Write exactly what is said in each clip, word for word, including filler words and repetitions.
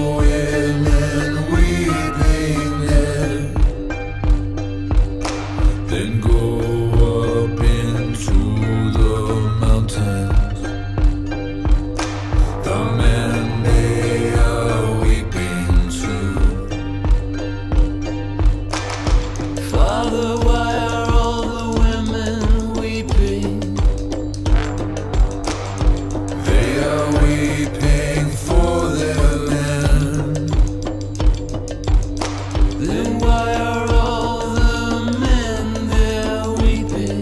women weeping there, then go up into the mountains. The men, they are weeping too. Father, why are all the women weeping? They are weeping for their men. Then why are all the men there weeping?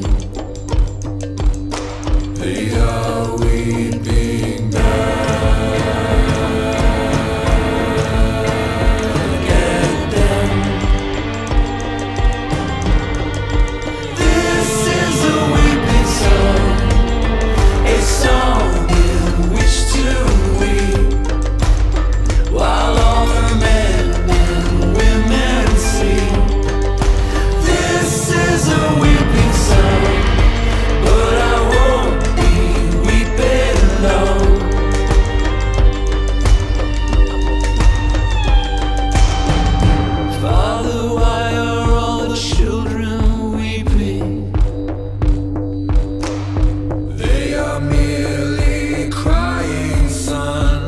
They are weeping back at them. This is a weeping song, a song in which to weep, while all the men and women sleep. This is a weeping song, but I won't be weeping long. Father, why are all the children weeping? They are merely crying, son.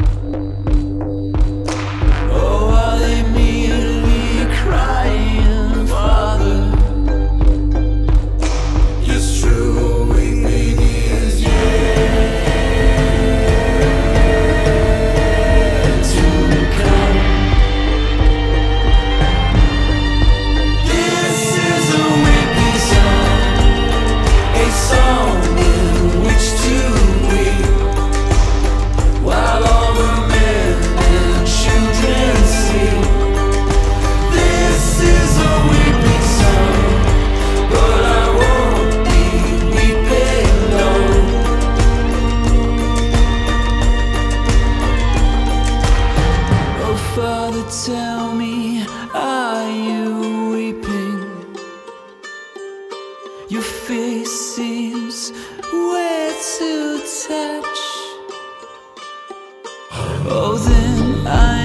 Oh, are they merely crying, Father? Yes, true weeping is yet to come. This is a weeping song, a song in which to weep, while all the men and children sleep. This is a weeping song, but I won't be weeping long. Oh, Father, tell me, are you weeping? Your face seems wet to touch. Oh, then I